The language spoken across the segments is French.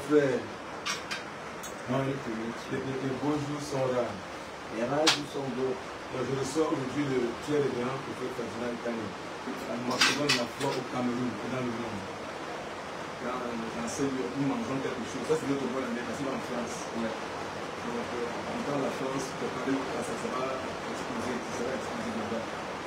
frère. Non, les beaux jours sont rares. Les rares jours sont beaux. Je reçois aujourd'hui le très révérend prophète Ferdinand Itani, l'ambassadeur de la foi au Cameroun et dans le monde. Quand nous mangeons quelque chose, ça c'est notre bonne année, parce que en France. Ouais. Donc, en temps la France, préparer, ça va exploser, là-bas.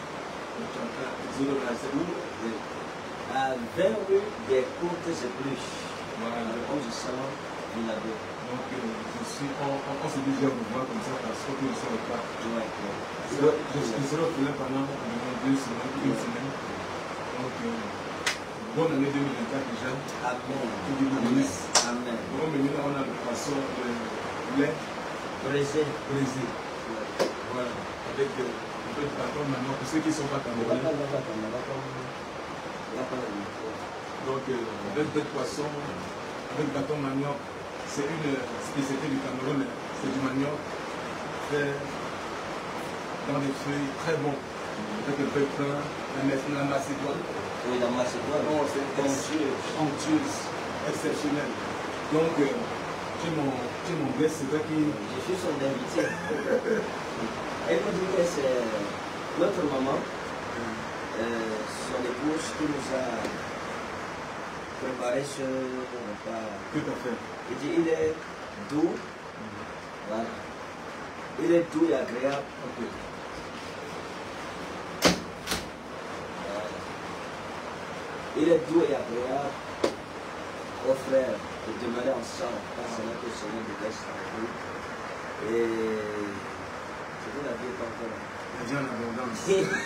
C'est où? À 20 rue des Côtes Épluches. Voilà. Le 11 décembre, Villado. Donc, on se dit déjà mouvement comme ça parce que nous ne savons pas. Ouais. Je serai au Pelé pendant 2 semaines, une semaine. Donc, bonne année 2024 déjà. Amen. Que Dieu vous bénisse. Amen. Donc, maintenant, on a le poisson, le lait brisé. Voilà. Avec un peu de bâton maintenant pour ceux qui ne sont pas camerounais. Donc, avec de poisson, avec bâton manioc, c'est une spécialité du Cameroun. C'est du manioc fait dans des feuilles très bons. Avec un peu de pain, la macédoine. Oui, la macédoine. Oh, c'est onctueuse, exceptionnelle. Donc, tu es mon guest, c'est toi qui... Je suis son invité. Elle me dit que c'est notre maman, son épouse, qui nous a préparé ce repas. Tout à fait. Il dit il est doux. Voilà. Il est doux et agréable. Okay. Voilà. Il est doux et agréable aux frères de demeurer ensemble. Parce que le Seigneur de laisse en vous. Et c'est que la vie est encore là. La vie en abondance.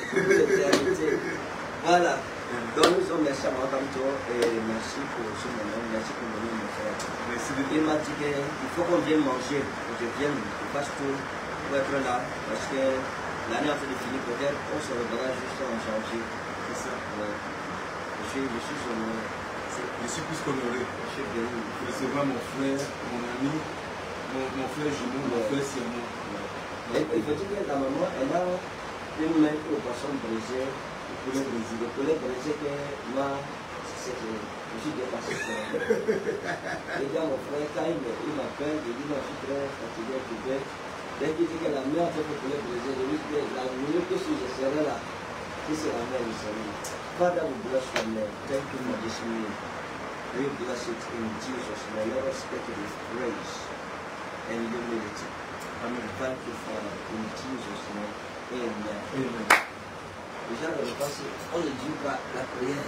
Voilà. Donc nous sommes merci à Makamto et merci pour ce moment, merci pour venir me faire. Il m'a dit qu'il faut qu'on vienne manger, que je vienne, que je fasse tout pour être là, parce que l'année en train de finir, peut-être on se reverra juste en janvier. C'est ça. Ouais. Je suis honoré. Je suis plus qu'honoré. Je suis béni. Je recevrai mon frère, mon ami, mon frère jumeau, mon frère siamois. Il faut dire que la maman, elle a une main pour le poisson brisé. Le poulet brisé que moi, je suis dépassé. Et quand mon frère, quand il m'appelle, il dit non, je suis très fatigué, occupé. Dès qu'il dit que la mère fait le poulet brisé, je lui dis la minute que si je serai là, si c'est la mère, je serai là. Father, we bless your name. Thank you for this meal. We bless it in Jesus' name. Let us get it with grace and humility. Amen. Thank you, Father, in Jesus' name. Amen. Amen. Déjà, dans le passé, on ne dit pas la prière.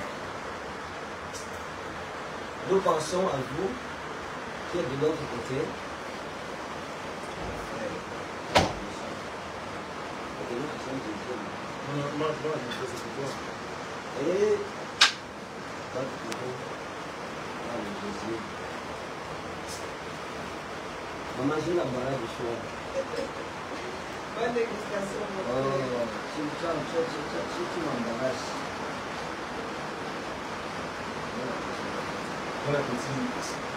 Nous pensons à vous qui êtes de l'autre côté. Ok, nous faisons des Dieu. Moi, je fais ce pour toi. Et pas de bureau. Ah, le Jésus. Maman, j'ai l'embarras du choix. Bonne dégustation, mon frère. Tu m'embarrasses. Bon appétit.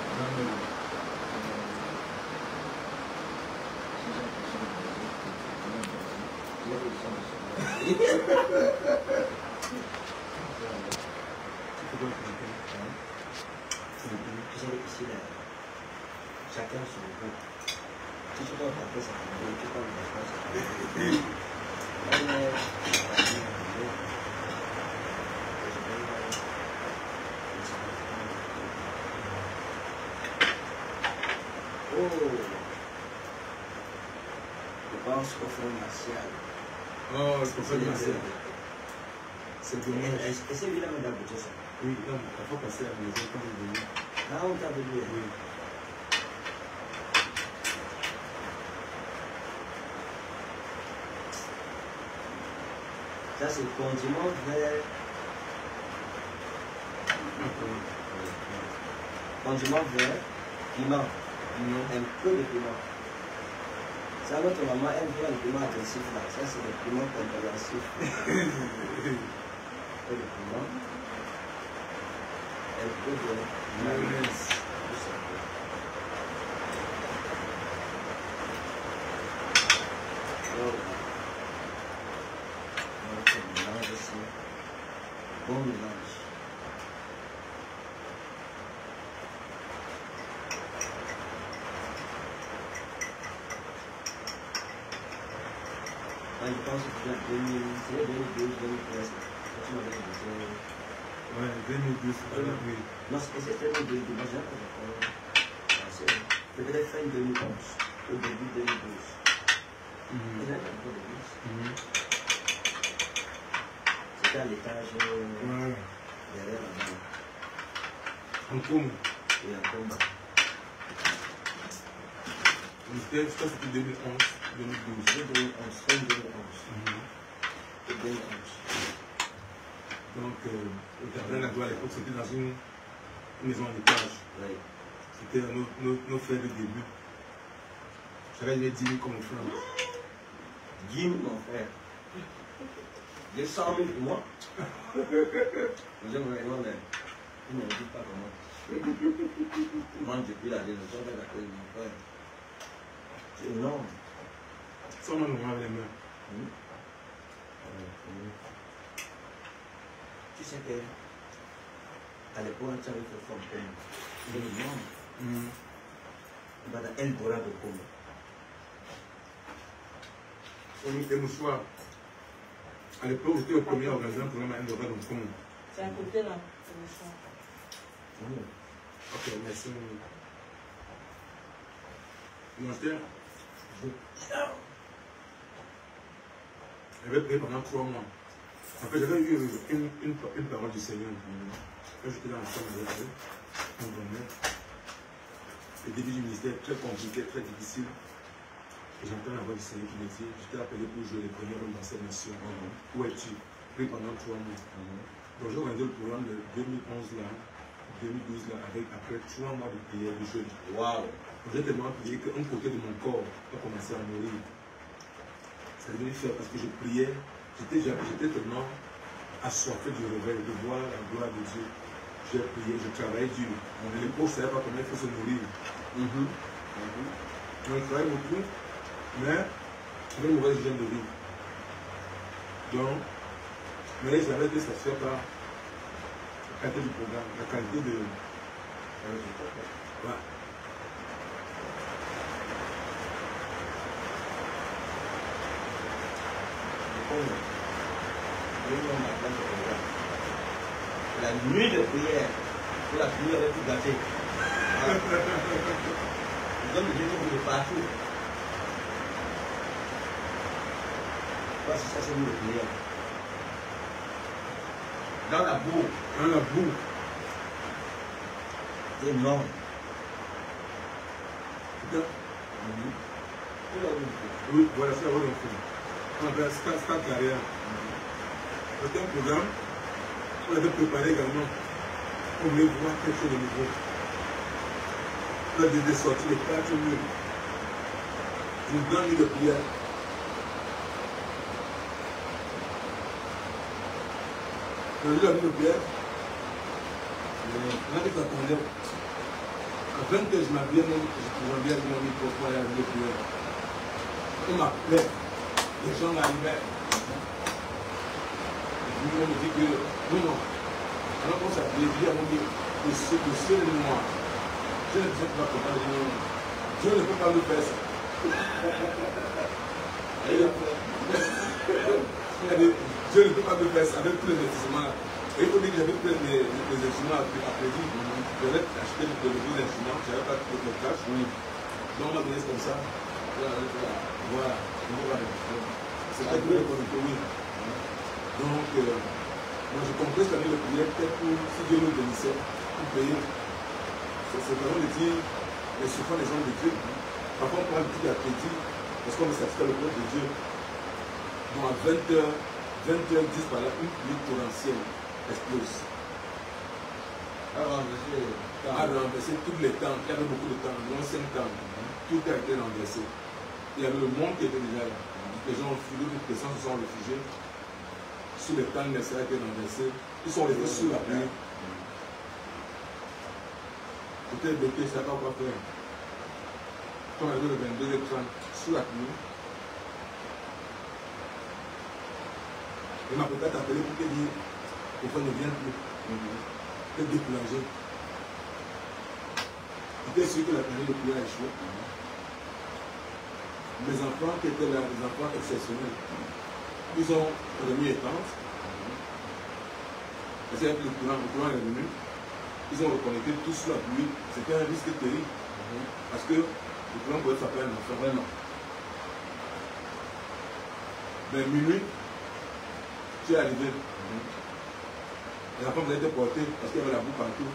Chacun son goût. Si tu dois taper ça, tu peux me faire ça. Oh, je pense au frère Martial. Oh, le prophète Martial. C'est dommage. Est-ce que c'est évidemment d'habitude ça? Oui, il faut passer à la maison quand il est venu. Ah, on t'a venu. Oui. Ça, c'est le condiment vert. Condiment vert, piment. Un peu de piment. Ça, notre maman aime bien le piment agressif là. Ça, c'est le piment compréhensif. Un peu de piment. Un peu de mayonnaise. Bon mélange. je pense que c'était 2012, 2013. Tu m'avais dit. Ouais, 2012, oui. Non, c'était 2012, moi j'ai c'était peut-être fin 2011, au début 2012. C'était à l'étage derrière là-bas. En comble. Et en combat. C'était 2011, 2012. C'était 2011, fin 2011. Et 2011. Donc, le terrain là-bas à l'époque, c'était dans une maison en étage. Oui. C'était nos frères de début. J'avais les 10 000 comme mon frère. 10 000, mon frère. J'ai 100 000 pour moi. J'aimerais vraiment, mais il ne me dit pas comment. Moi, depuis la génération de la cause de mon frère. C'est énorme. Sans moi, on avait les mains. Tu sais que à l'époque, tu avais fait forme comme il est énorme. Il va dans Eldorado comme. Et Moussoir, à l'époque, j'étais le premier organisé un programme à Eldorado comme. C'est à côté là, c'est le champ. Ok, merci. Mon frère, j'avais prié pendant 3 mois. Après, j'avais eu une parole du Seigneur. Quand j'étais dans la chambre de Dieu, on dormait. Le début du ministère est très compliqué, très difficile. Et j'entends la voix du Seigneur qui me dit, je t'ai appelé pour jouer les premiers rôles dans cette nation. Où es-tu? Pris pendant 3 mois. Donc j'ai organisé le programme de 2011 là, 2012 là, après 3 mois de prière, de jeûne. Waouh! J'ai tellement prié qu'un côté de mon corps a commencé à mourir. Ça devait faire parce que je priais, j'étais tellement assoiffé du réveil, de voir la gloire de Dieu. J'ai prié, je travaillais dur. À l'époque, je ne savais pas comment il faut se nourrir. Donc, je travaillais beaucoup, mais j'avais une mauvaise hygiène de vie. Donc, mais j'avais été satisfait par la qualité du programme, la qualité de. Voilà. La nuit de prière, pour la nuit avec tout gâté. Les hommes de Dieu sont de partout. Parce que ça, c'est une nuit de prière. Dans la boue. Dans la boue. C'est énorme. Oui, voilà, c'est la bonne chose. On appelle Star Carrière. C'était un programme qu'on avait préparé également. On voulait voir quelque chose de nouveau. On a des sorties de 4 murs. Une grande nuit de prière. Dans la nuit de prière, on a dit qu'on attendait. À 20 h, je m'habillais, je pouvais bien mon micro pour aller à la nuit de prière. On m'appelait. Les gens arrivaient. Et puis on me dit que non. Alors qu'on s'appelait, on me dit que c'est le seul de moi. Je ne sais pas comment dire non. Dieu ne peut pas me faire ça. Il a dit, Dieu ne peut pas me faire ça avec tous les investissements là. Et il faut dire que j'avais pris les instruments après-midi. J'avais acheté de nouveaux instruments, je n'avais pas de cash. Donc on m'a donné comme ça. Voilà. C'est pas que le conducteur, oui. Donc, moi je comprends cette année le prière, peut-être pour, si Dieu nous bénissait, pour payer. C'est vraiment de dire, les souffrants des gens de Dieu. Parfois on prend le petit appétit, parce qu'on veut satisfaire le peuple de Dieu. Donc à 20h10 par là, une pluie torrentielle explose. A renversé tous les temps, il y avait beaucoup de temps, environ 5 temps. Tout a été renversé. Il y avait le monde qui était déjà là. Les gens ont fui, d'autres personnes se sont réfugiés. Sous les temps, les serres étaient renversés. Ils sont restés sous la pluie. C'était bloqué, ça n'a pas quoi faire. Quand on arrive le 22h30, sous la pluie, il m'a peut-être appelé pour te dire que ne vient plus. Il était découragé. Il était sûr que la planète de pluie a échoué. mes enfants qui étaient là, des enfants exceptionnels, ils ont remis les tentes. Parce qu'avec le courant est revenu, ils ont reconnecté tout sous la pluie. C'était un risque terrible. Parce que le courant pouvait frapper un enfant. Vraiment. Ben, minuit, tu es arrivé. Les enfants vous été portés parce qu'il y avait la boue partout.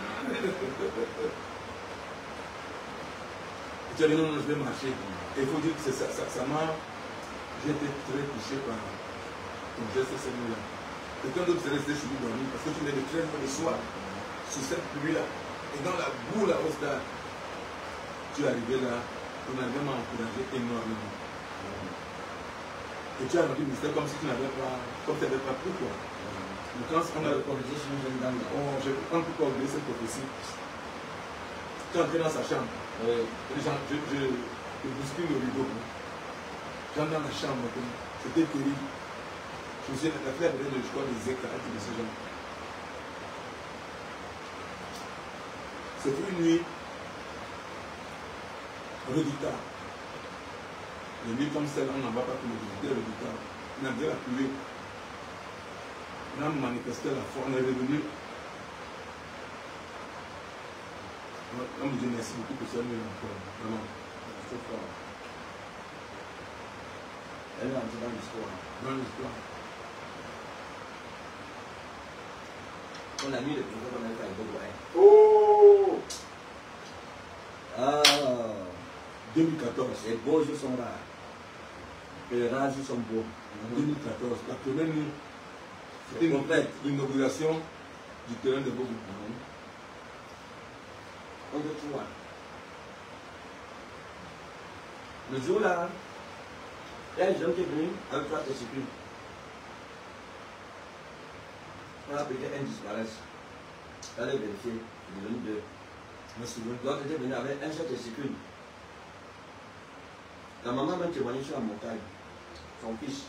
Tu as dit non, non, je vais marcher. Et il faut dire que ça m'a. J'ai été très touché par ton geste cette nuit-là. Quelqu'un d'autre s'est resté chez lui dormir parce que tu venais de très loin le soir sur cette pluie-là. Et dans la boue là au stade, tu es arrivé là, on a vraiment encouragé énormément. Et tu as rendu le mystère comme si tu n'avais pas, comme tu n'avais pas pris quoi. Mais quand on a corrigé sur une jeune dame là. oh, je ne peux pas oublier cette prophétie. Tu es entré dans sa chambre. Oui. Je bouscule le rideau. J'entre dans la chambre. C'était terrible. Je me suis la fille avait de choix des écarts de ce genre. C'était une nuit redoutable. Les nuits comme celle-là, on n'en va pas pour le redoutable. On a bien la pluie. On a manifesté la foi. On est revenu. On me dit merci beaucoup pour ça, mais encore. Vraiment. C'est fort. Elle est entrée dans l'histoire. Dans l'histoire. On a mis le projet qu'on avait fait avec Bobo. Oh! Ah! 2014. Les beaux jours sont rares. Et les rares jours sont beaux. 2014. La première nuit, c'était l'inauguration du terrain de Bobo. On te trouve. Le jour-là, il y a un jeune qui est venu avec 3 testicules. On a appris qu'un disparaisse. Il allait vérifier. Il est venu 2. Merci. L'autre était venu avec un seul testicule. La maman m'a témoigné sur la montagne. Son fils.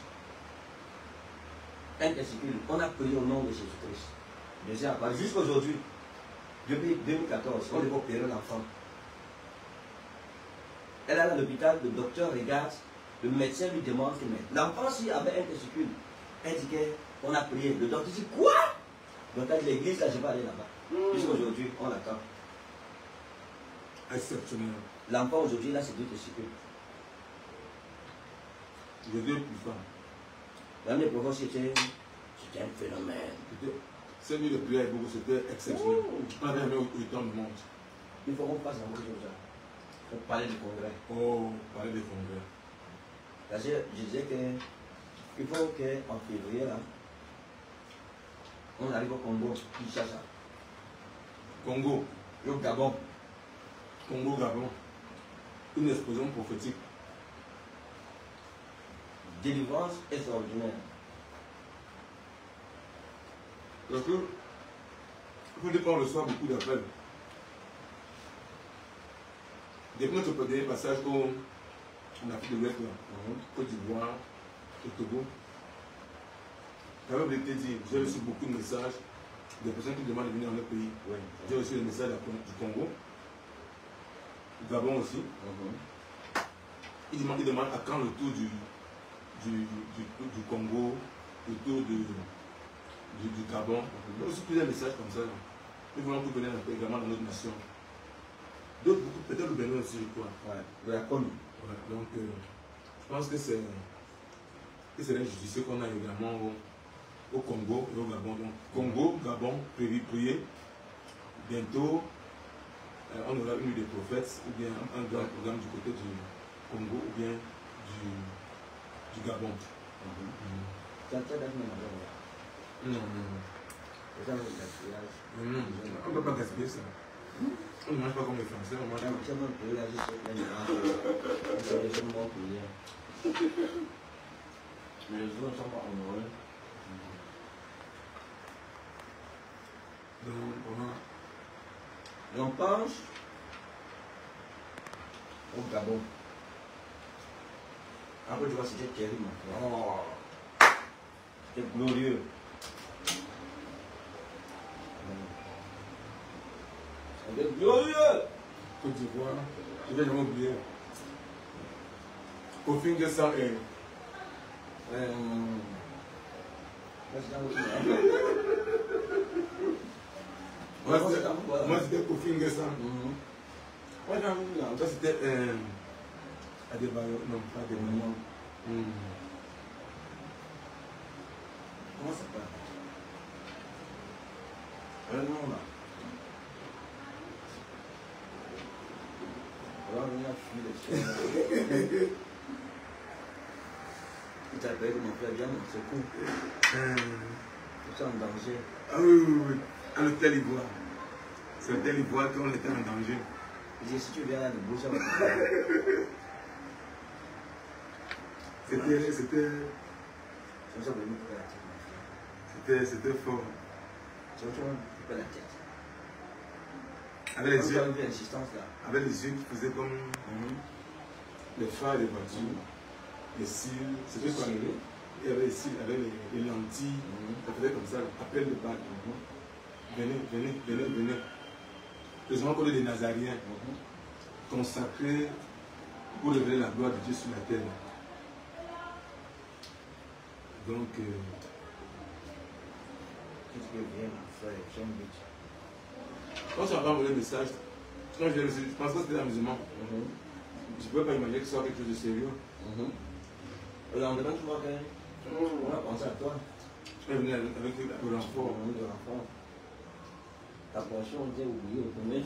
Un testicule. On a prié au nom de Jésus-Christ. Deuxième appel. Jusqu'aujourd'hui, depuis 2014, on devait opérer l'enfant. Elle est à l'hôpital, le docteur regarde, le médecin lui demande mais l'enfant s'il avait un testicule. Elle dit qu'on a prié. Le docteur dit quoi? Donc à l'église, là, je vais aller là-bas. Jusqu'aujourd'hui, on l'attend. Exceptionnel. L'enfant aujourd'hui, là, c'est 2 testicules. Je veux plus fort. L'année prochaine, c'était un phénomène. Cette nuit de prière beaucoup, c'était exceptionnel. On avait jamais autant de monde. Il faut qu'on passe en mode ça. Il faut parler du congrès. Oh, parler des congrès. Parce que je disais qu'il faut qu'en février, là, on arrive au Congo, Kinshasa. Congo. Et au Gabon. Congo, Gabon. Une explosion prophétique. Délivrance extraordinaire. Parce que, il faut dire qu'on reçoit beaucoup d'appels. Depuis notre dernier passage en Afrique de l'Ouest, Côte d'Ivoire, au Togo, j'avais été dit, j'ai reçu beaucoup de messages des personnes qui demandent de venir dans notre pays. Oui. J'ai reçu des messages du Congo, du Gabon aussi. Ils demandent à quand le tour du Congo, le tour du Gabon. J'ai reçu plusieurs messages comme ça. Nous voulons que vous veniez également dans notre nation. D'autres, peut-être le Bénin aussi, je crois. Ouais, le connu. Ouais, donc, je pense que c'est injudicieux qu'on a également au Congo et au Gabon. Donc, Congo, Gabon, prier. Bientôt, on aura une des prophètes, ou bien un grand programme du côté du Congo, ou bien du Gabon. Ça t'a donné Non. un gaspillage. Non, on ne peut pas gaspiller ça. On ne mange pas comme les Français, on mange pas. C'est mon pays, là, je sais plein de c'est mon pays. Mais les autres ne sont pas honorés. Donc, on pense au Gabon. Après, tu vois, c'était terrible. Oh, c'était glorieux. C'était glorieux. Côte d'Ivoire, je vais jamais oublier. Kofinga sans moi c'était Kofinga sans. Ouais, non, ça c'était Adebayo, non, pas Adebayo. Comment ça s'appelle? Un nom là. Alors, on a fui les choses. Il t'appelle mon frère, viens, c'est cool. Tu es en danger. Ah oui. À l'hôtel Ivoire. C'est l'hôtel Ivoire qu'on était en danger. Il dit, si tu viens là, de bouger, C'était fort. C'est autre chose qui fait la tête. Avec les yeux. Avec les yeux qui faisaient comme les phares des voitures. Les cils. C'était quoi? Il y avait les cils, avec les lentilles. Ça faisait comme ça. Appel de bac. Venez. Les gens qu'on est des Nazariens. Consacrés pour révéler la gloire de Dieu sur la terre. Donc, qu'est-ce que vient faire? quand tu as pas envoyé le message, quand je l'ai reçu, je pense que c'était l'amusement. Je ne peux pas imaginer que ce soit quelque chose de sérieux. Le lendemain, tu vois qu'on a pensé à toi. Tu es venu avec le renfort. Ta portion, on t'a oublié au premier.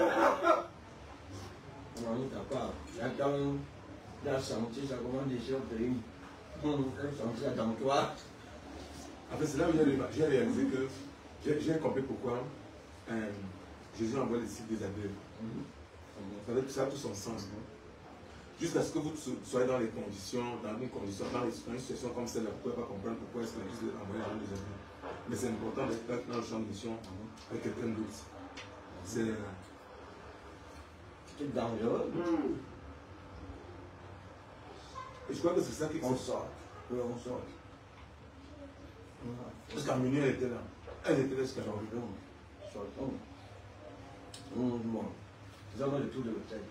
Non, il t'a pas. Il a senti, ça commence déjà au pays. Il a senti ça dans toi. En fait, c'est là où j'ai réalisé que j'ai compris pourquoi Jésus envoie les disciples des aveugles. Ça a tout son sens. Jusqu'à ce que vous soyez dans une situation comme celle-là, vous ne pouvez pas comprendre pourquoi est-ce que Jésus envoie les gens des aveugles. Mais c'est important d'être dans le champ de mission avec quelqu'un d'autre. C'est dangereux. Et je crois que c'est ça qui... On sort. Oui, on sort. Parce qu'à minuit, elle était là. Elle était là jusqu'à aujourd'hui. Sortons. Bon. Nous avons le tour de l'hôtel.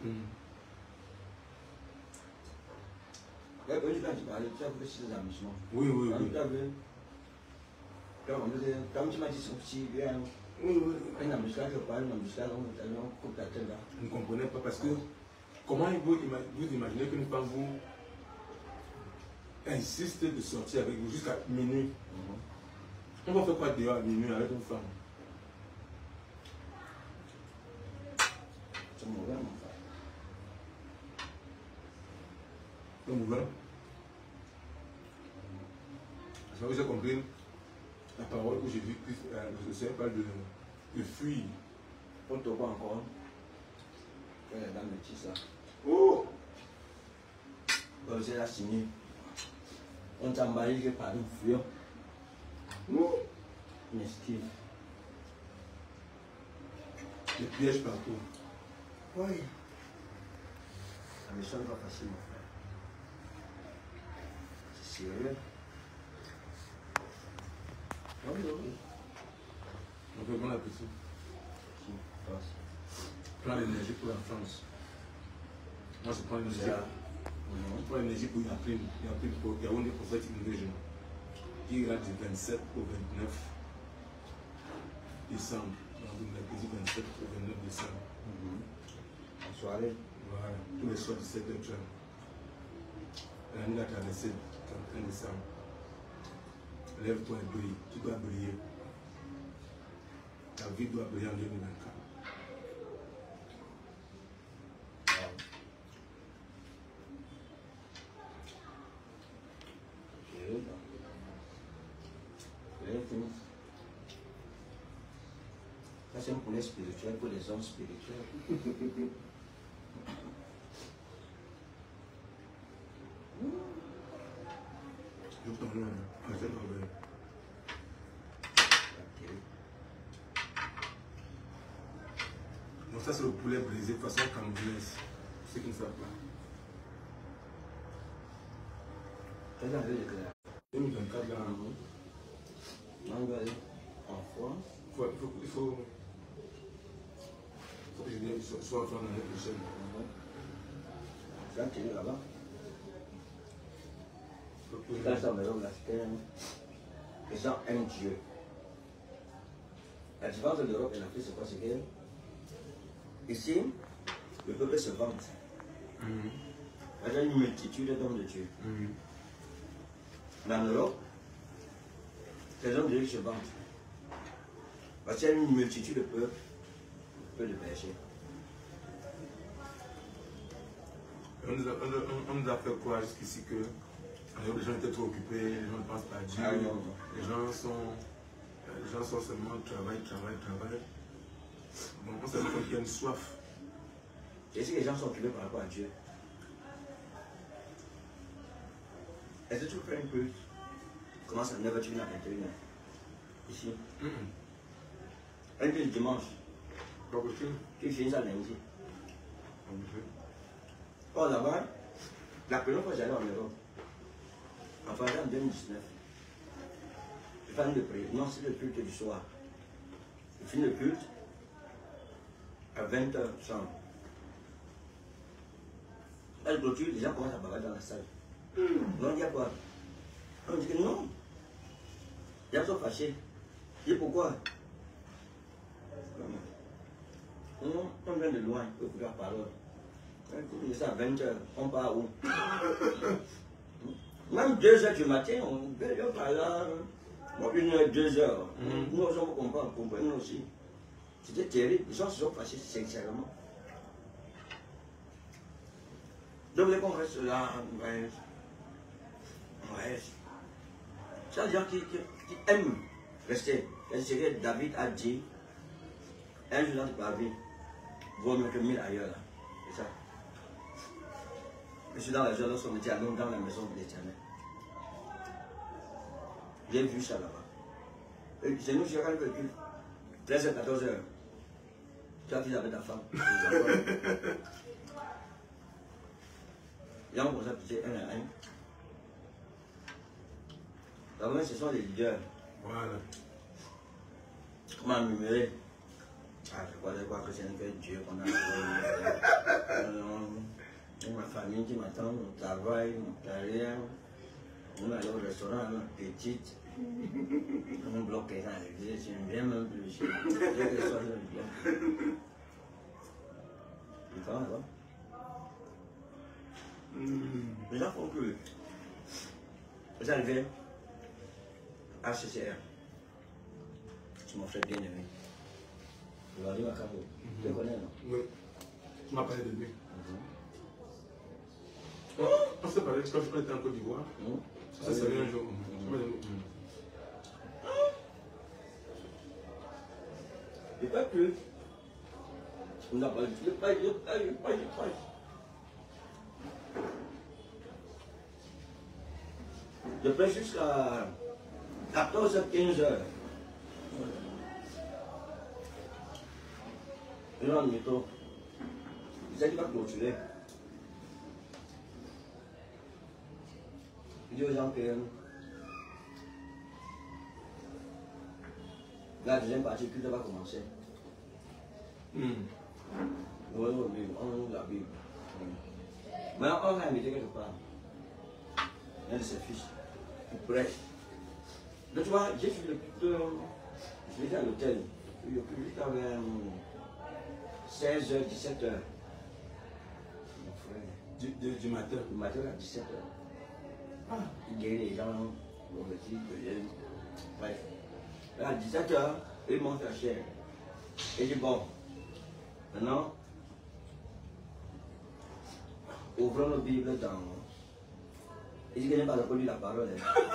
Quand tu parlais, tu as vu ces amusements. Oui. Comme tu m'as dit, son petit vieux. Oui. Un embuscade, je parle, un embuscade, on coupe la tête là. Vous ne comprenez pas parce que comment vous imaginez qu'une femme vous insiste de sortir avec vous jusqu'à minuit? On va faire quoi dehors à minuit avec une femme? C'est mauvais, mon frère. C'est mauvais. Parce que j'ai compris la parole que j'ai vue, le Seigneur parle de fuir. On te voit encore. Quand la dame me dit ça. Oh! Quand j'ai la signé. On t'a emballé par une fuyant. Une esquive. Les pièges partout. Oui. La mission n'est pas facile, mon frère. C'est sérieux. Oui. On peut bon appétit. Prends l'énergie pour la France. Moi, je prends l'énergie. Je prends l'énergie pour Yaoundé Prophetic Invasion, qui ira du 27 au 29 décembre. Donc, du 27 au 29 décembre. En soirée. Voilà, tous les soirs 17h. L'année a traversé 31 décembre. Lève-toi et brille. Tu dois briller. Ta vie doit briller en 2024. Ça, c'est un poulet spirituel pour les hommes spirituels. Je t'en ai un seul envers. Donc ça c'est le poulet brisé de façon camerounaise. Ceux qui ne savent pas. Quelle année était là? 2024 là. Mangalé en France. Il faut que je sois en France l'année prochaine. Quand tu es là-bas? Quand ça me donne la semaine, les gens aiment Dieu. La différence de l'Europe et l'Afrique, c'est quoi? C'est que ici, le peuple se vante. Il y a une multitude d'hommes de Dieu. Mais en Europe, les hommes de Dieu se vantent. Parce qu'il y a une multitude de peuples, peu de péchés. On nous a fait croire jusqu'ici que les gens étaient trop occupés, les gens ne pensent pas à Dieu. Ah, non. Les gens sont seulement travail. Donc on s'est rendu compte qu'il y a une soif. Et si les gens sont occupés par rapport à Dieu, est-ce que tu fais un culte? Commence à 9h, tu viens à 21h. Ici. Un culte dimanche. Pas possible. Tu finis ça lundi. Pas possible. Or là-bas, la première fois que j'allais en Europe, en France en 2019, je finis le prière. Non, c'est le culte du soir. Je finis le culte à 20h chambre. Elle clôture, les gens commencent à bavarder dans la salle. On dit à quoi? On dit que non. Les gens sont fâchés. Je dis pourquoi? On vient de loin, il faut faire parole. C'est à 20h, on part où? Même 2h du matin, on vient par là. 1h, 2h. Nous aussi, on comprend, comprenons aussi. C'était terrible, les gens se sont fâchés sincèrement. Donc, les qu'on reste là, ouais. C'est des gens qui aiment rester. C'est ce que David a dit. Un jour dans ta vie, vaut mieux que 1000 ailleurs. C'est ça. Je suis dans la joie lorsqu'on était à Londres, dans la maison de l'Éternel. J'ai vu ça là-bas. C'est nous, je regarde le culte. 13h, 14h. Tu as fini avec ta femme. Et on commence à toucher un à un. D'abord, ce sont les leaders. Voilà. Comment murmurer? Ah, je crois que c'est un Dieu qu'on a. Ma famille qui m'attend, mon travail, mon carrière. On va aller au restaurant, petite. On bloque les gens, je ne viens même plus chez moi. Les gens font que vous arrivez à HCR. C'est mon frère bien-aimé. Vous allez à Cabo. Tu le connais, non? Oui. Tu m'as parlé de lui. On s'est parlé quand on était en Côte d'Ivoire. Ça, c'est un jour. Et pas que. On n'a pas eu. Je prends jusqu'à 14h-15h. Et là, on est au. C'est qui va clôturer. Je dis aux gens que la deuxième partie, culte va commencer. On ouvre la Bible. Maintenant, on va inviter quelque part. Un de ses fils. Il prêche. Donc, tu vois, j'ai fait le culte. Je l'ai fait à l'hôtel. Le culte avait 16h, 17h. Mon frère. Du matin. Du matin à 17h. Il guérit les gens, on me dit que j'aime. Bref. À 17h, il monte la chair. Il dit bon, maintenant, ouvrons nos Bibles dans. Il dit qu'il n'aime pas entendu la parole.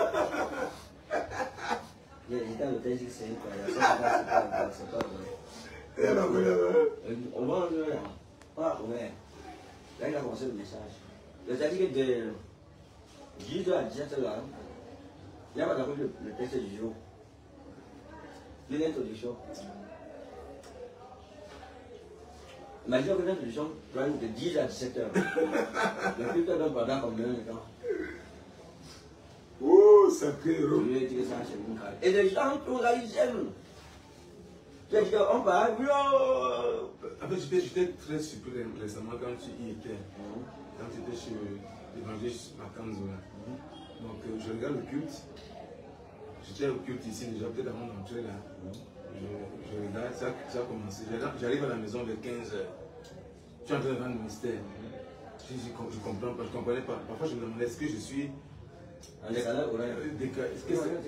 Il était à l'hôtel, il dit que c'est incroyable. C'est pas vrai. On va le là. Pas vrai. Là, il a commencé le message. Il a dit que de 10h à 17h là, il n'y a pas d'apprendre le texte du jour. L'introduction. Imagine que l'introduction prend de 10 à 17h. Le culte donne pendant combien de temps? Oh, sacré héros. Et les gens tous là, ils aiment. On parle, En fait, j'étais très surpris récemment quand tu y étais. Quand tu étais chez l'évangéliste Makanzo. Donc je regarde le culte. J'étais au culte ici déjà, peut-être avant d'entrer là. Je regarde, ça a commencé. J'arrive à la maison vers 15h. Je suis en train de vendre le mystère. Je comprends pas, je ne comprenais pas. Parfois je me demandais est-ce que je suis. En décalage horaire. Est-ce que c'est.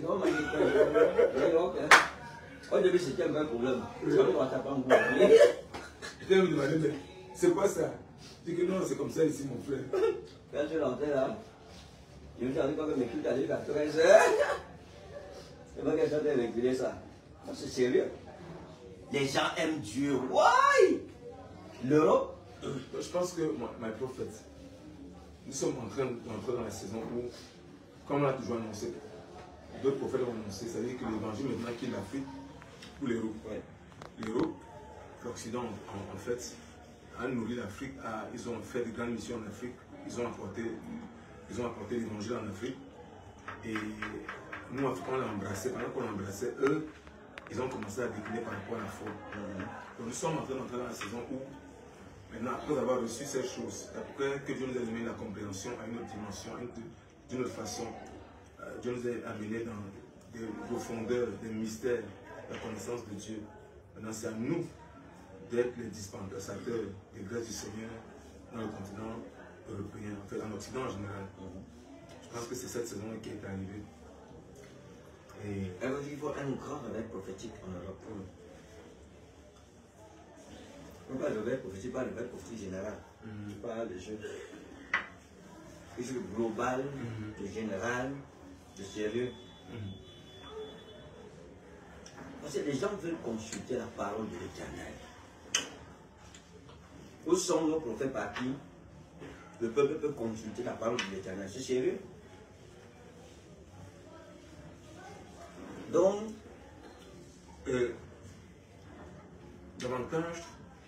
Au début c'était un vrai problème. Je me demandais, mais c'est quoi ça? Je dis que non, c'est comme ça ici, mon frère. Quand je suis rentré là, je me suis rendu compte que mes cultes allaient à 13h. Et moi, quelqu'un a régulé ça. C'est sérieux. Les gens aiment Dieu. Why? L'Europe? Je pense que, my prophet, nous sommes en train d'entrer dans la saison où, comme on l'a toujours annoncé, d'autres prophètes ont annoncé, c'est-à-dire que l'évangile maintenant quitte l'Afrique ou l'Europe. Ouais. L'Europe, l'Occident en fait, a nourri l'Afrique, ils ont fait de grandes missions en Afrique, ils ont apporté l'évangile en Afrique. Et nous, Africains, on l'a embrassé, pendant qu'on l'embrassait, eux, ils ont commencé à décliner par rapport à la foi. Donc nous sommes en train d'entrer dans la saison où, maintenant, après avoir reçu ces choses, après que Dieu nous a donné la compréhension à une autre dimension, d'une autre façon, Dieu nous a amené dans des profondeurs, des mystères, la connaissance de Dieu. Maintenant, c'est à nous d'être les dispensateurs des grâces du Seigneur dans le continent européen, en fait, en Occident en général. Je pense que c'est cette saison qui est arrivée. Et Il faut un grand réveil prophétique en Europe. On parle de réveil prophétique, pas de réveil prophétique général. On parle de choses. Des choses globales, de général, de sérieux. Parce que les gens veulent consulter la parole de l'Éternel. Où sont nos prophètes par qui le peuple peut consulter la parole de l'Éternel? C'est sérieux? Donc, davantage,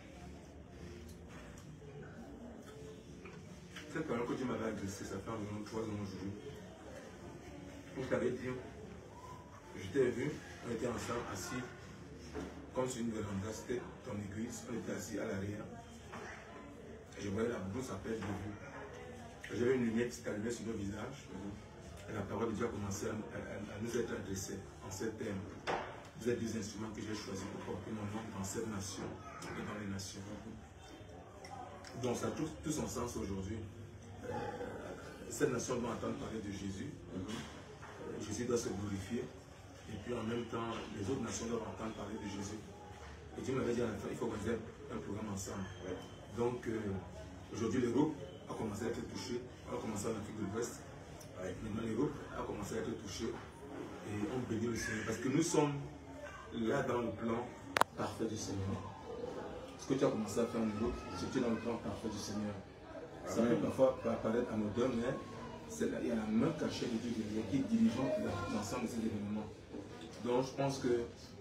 cette parole que Dieu m'avait adressée, ça fait environ 3 ans aujourd'hui. Je t'avais dit, je t'ai vu, on était ensemble assis, comme sur une véranda, c'était ton église, on était assis à l'arrière. Je voyais la blouse à perte de vue. J'avais une lumière qui s'allumait sur nos visages. Et la parole de Dieu a commencé à nous être adressée en ces termes. Vous êtes des instruments que j'ai choisis pour porter mon nom dans cette nation et dans les nations. Donc ça a tout son sens aujourd'hui. Cette nation doit entendre parler de Jésus. Jésus doit se glorifier. Et puis en même temps, les autres nations doivent entendre parler de Jésus. Et Dieu m'avait dit à la fin, il faut organiser un programme ensemble. Donc aujourd'hui l'Europe a commencé à être touchée. On a commencé en Afrique de l'Ouest. Maintenant l'Europe a commencé à être touchée. Et on bénit le Seigneur. Parce que nous sommes là dans le plan parfait du Seigneur. Ce que tu as commencé à faire en Europe, c'est dans le plan parfait du Seigneur. Ça peut parfois paraître anodin, mais il y a la main cachée de Dieu qui est dirigeant l'ensemble de ces événements. Donc je pense que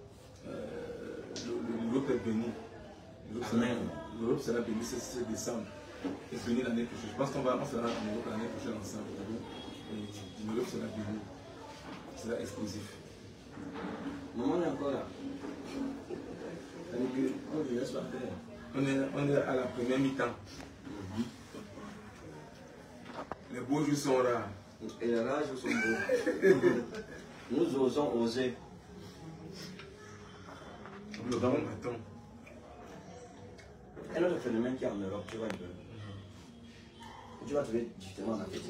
l'Europe est bénie. L'Europe sera bénie ce décembre. Et bénie l'année prochaine. Je pense qu'on sera en Europe l'année prochaine ensemble. Et l'Europe sera bénie. C'est là exclusif. Maman est encore là. On est à la première mi-temps. Les beaux jours sont rares. Et les rares jours sont beaux. Nous osons oser. Le bon matin. Un autre phénomène qui est en Europe, tu vois un peu. Tu vas trouver justement en Afrique.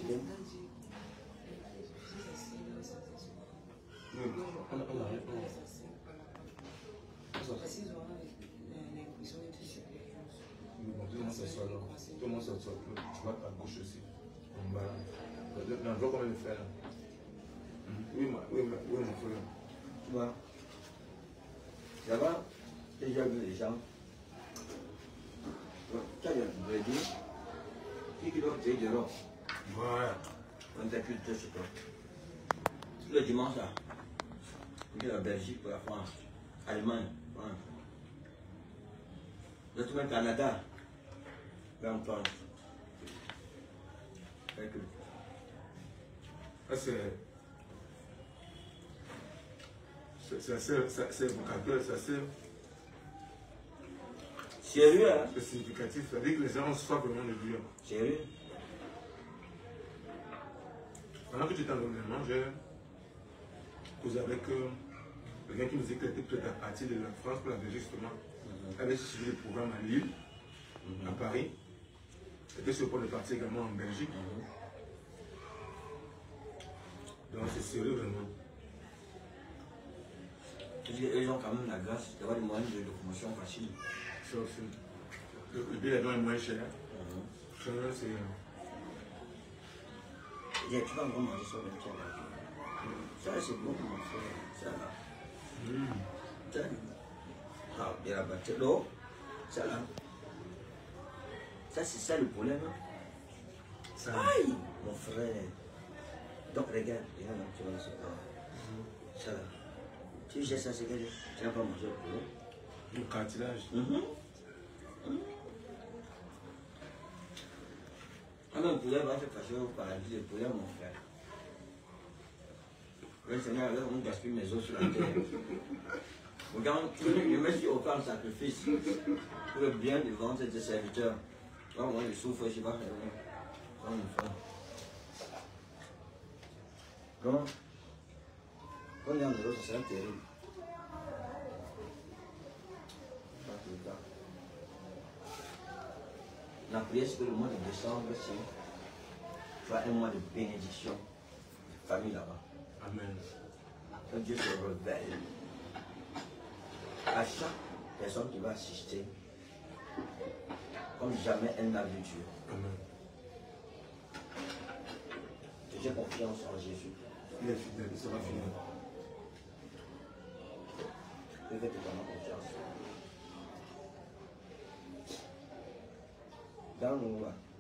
Tout le monde s'assoit là. Tout le monde s'assoit. Tu vas à gauche aussi. En bas là. Je vois combien de faire là. Oui, mon frère. Tu vois. Là-bas, j'ai déjà vu les gens. Tu as dit, qui doit payer de l'or. Voilà. On t'a plus de chez toi. Le dimanche là. Pour la Belgique, pour la France. Allemagne, France. Là, tu mets le Canada. Là, en France. C'est assez vocateur, c'est assez sérieux, hein? C'est significatif. Ça veut dire que les gens ont soif vraiment de Dieu. Sérieux? Pendant que tu étais en gouvernement, j'ai causé avec quelqu'un qui nous disait qu'il était peut-être à partir de la France pour la Belgique justement. Elle avait suivi le programme à Lille, à Paris. Elle était sur le point de partir également en Belgique. Donc c'est sérieux vraiment. Ils ont quand même la grâce d'avoir des moyens de locomotion faciles. Ça aussi. Le billet d'avion est moins cher. C'est... Tu vas encore manger ça avec toi. Ça, c'est bon, mon frère. Ça, là. Ça, ah, bien là-bas. L'eau, ça, là. Ça, c'est ça le problème. Ça. Aïe, mon frère. Donc, regarde, là, tu vois, ça. Ça, là. Tu sais ça, c'est que tu n'as pas mangé le poulet. Le cartilage. Ah non, le poulet va se passer au paradis, le poulet, mon frère. Le Seigneur, là, on gaspille mes os sur la terre. Regarde, je me suis offert un sacrifice pour le bien devant tes serviteurs. Quand moi je souffre, je ne sais pas faire. Quand mon frère. Quand on est en Europe, ça serait terrible. Pas tout le temps. La prière, c'est que le mois de décembre, c'est un mois de bénédiction, de famille là-bas. Amen. Que Dieu se révèle à chaque personne qui va assister, comme jamais elle n'a vu Dieu. Amen. J'ai confiance en Jésus. Il est fidèle, il sera fidèle. Je fais totalement confiance. Dans le